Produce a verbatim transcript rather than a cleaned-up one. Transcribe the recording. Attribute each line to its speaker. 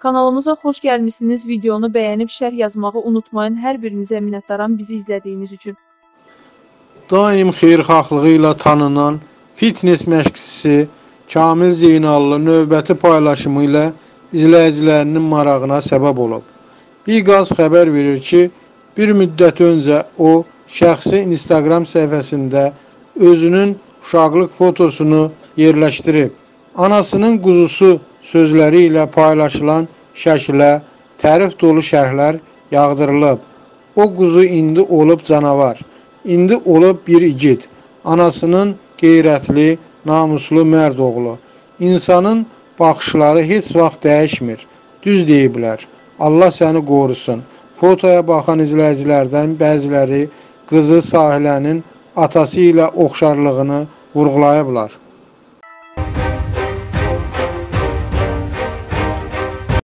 Speaker 1: Kanalımıza xoş gəlmişsiniz. Videonu bəyənib şərh yazmağı unutmayın. Hər birinizə minnətdaram bizi izlədiyiniz üçün.
Speaker 2: Daim xeyirxahlığı ilə tanınan fitness məşqçisi Kamil Zeynallı növbəti paylaşımı ilə izləyicilərinin marağına səbəb olub. Biqaz xəbər verir ki, bir müddət öncə o, şəxsi Instagram səhifəsində özünün uşaqlıq fotosunu yerləşdirib. Anasının quzusu sözləri ilə paylaşılan şəkilə tərif dolu şərhlər yağdırılıb. O quzu indi olub canavar, indi olub bir igid, anasının qeyrətli, namuslu mərd oğlu. İnsanın baxışları heç vaxt dəyişmir, düz deyiblər. Allah səni qorusun. Fotoya baxan izləyicilərdən bəziləri qızı Sahilənin atası ilə oxşarlığını vurğulayıblar.